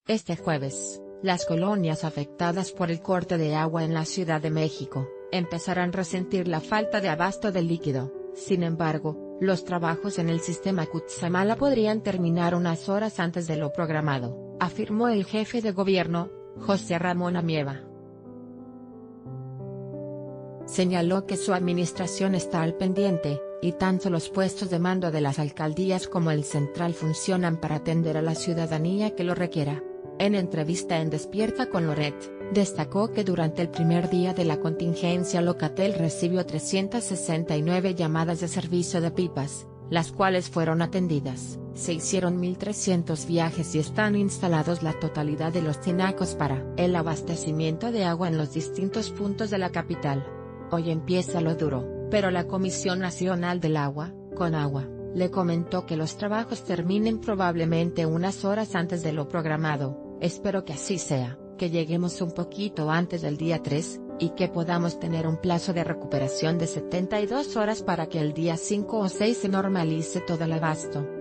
Este jueves, las colonias afectadas por el corte de agua en la Ciudad de México, empezarán a resentir la falta de abasto de líquido. Sin embargo, los trabajos en el sistema Cutzamala podrían terminar unas horas antes de lo programado, afirmó el jefe de gobierno, José Ramón Amieva. Señaló que su administración está al pendiente, y tanto los puestos de mando de las alcaldías como el central funcionan para atender a la ciudadanía que lo requiera. En entrevista en Despierta con Loret, destacó que durante el primer día de la contingencia Locatel recibió 369 llamadas de servicio de pipas, las cuales fueron atendidas. Se hicieron 1.300 viajes y están instalados la totalidad de los tinacos para el abastecimiento de agua en los distintos puntos de la capital. Hoy empieza lo duro, pero la Comisión Nacional del Agua, Conagua, le comentó que los trabajos terminen probablemente unas horas antes de lo programado. Espero que así sea, que lleguemos un poquito antes del día 3, y que podamos tener un plazo de recuperación de 72 horas para que el día 5 o 6 se normalice todo el abasto.